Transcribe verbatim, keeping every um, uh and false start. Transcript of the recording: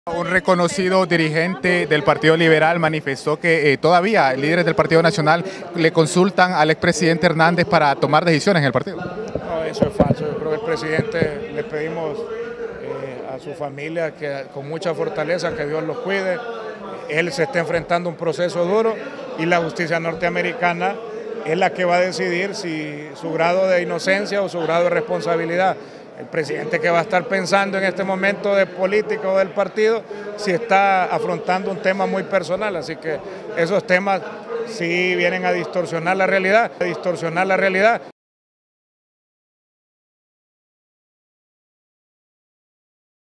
Un reconocido dirigente del Partido Liberal manifestó que eh, todavía líderes del Partido Nacional le consultan al expresidente Hernández para tomar decisiones en el partido. No, eso es falso. Yo creo que el presidente le pedimos eh, a su familia que con mucha fortaleza que Dios los cuide. Él se está enfrentando a un proceso duro y la justicia norteamericana es la que va a decidir si su grado de inocencia o su grado de responsabilidad. El presidente que va a estar pensando en este momento de política o del partido, si está afrontando un tema muy personal, así que esos temas sí vienen a distorsionar la realidad, a distorsionar la realidad